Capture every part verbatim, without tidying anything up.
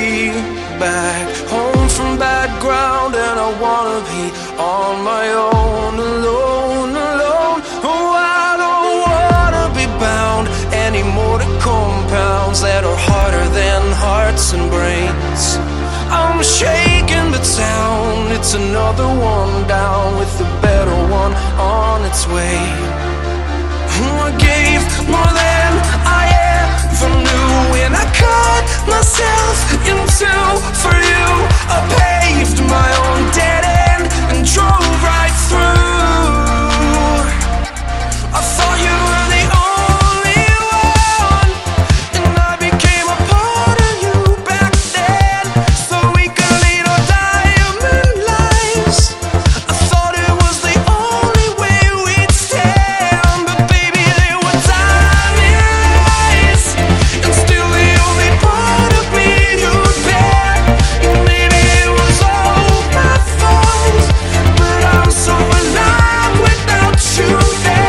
way back home from bad ground, and I wanna be on my own, alone, alone. Oh, I don't wanna be bound anymore to compounds that are harder than hearts and brains. I'm shaking but sound, it's another one down with a better one on its way. I gave more than I ever knew when I cut myself in two for you. I paved my own dead end and drove right through. I thought you were the only one, and I became a part of you back then, so we could lead our diamond lives. I thought it was the only way we'd stand, but baby, they were diamond lies, and still the only part of me you'd bear. And maybe it was all my fault, but I'm so alive without you there.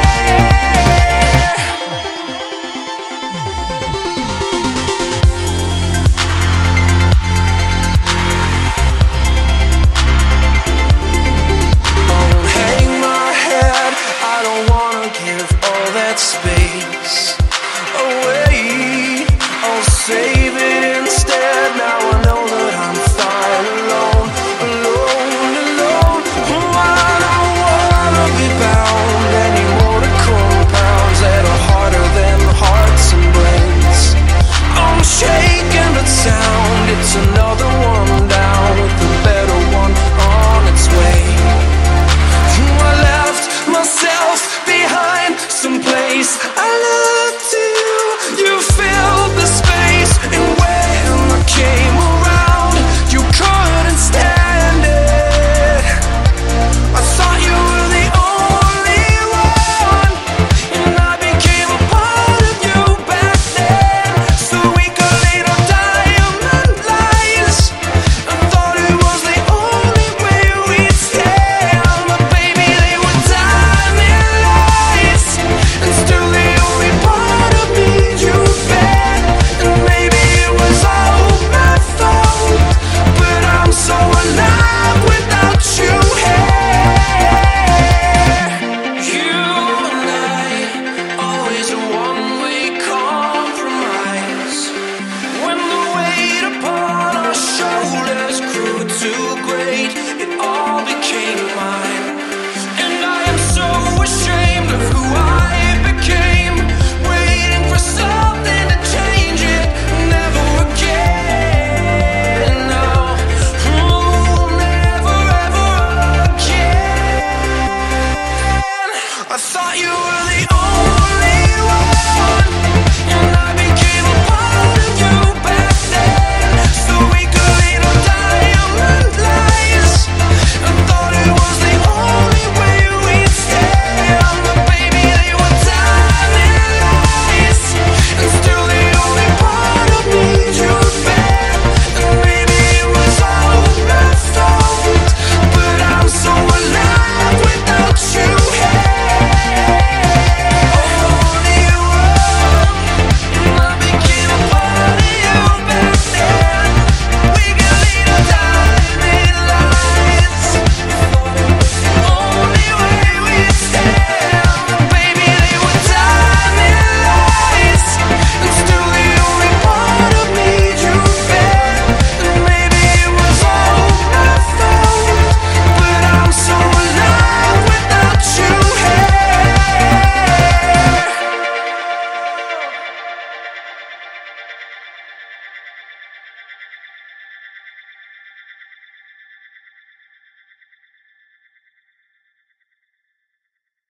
I'll hang my head, I don't wanna give all that space away. I'll save it instead. Now I know that I'm fine alone, alone, alone. Oh, I don't wanna be bound anymore to compounds that are harder than hearts and brains. I'm shaking but sound, it's another one down with a better one on its way. I left myself behind someplace I looked to you. You filled the space, and when I came around, you couldn't stand it. I thought you were the only one, and I became a part of you back then, so we could lead our diamond lives. I thought it was the only way we'd stand, but baby, they were diamond lights, and still the only part of me you bet. And maybe it was all my fault, but I'm so alive without you here. You and I, always a one-way compromise. When the weight upon our shoulders grew too great, it all became mine. And I am so ashamed of who I became, waiting for something to change it. Never again, no. Oh, never ever again. I thought you were the only one,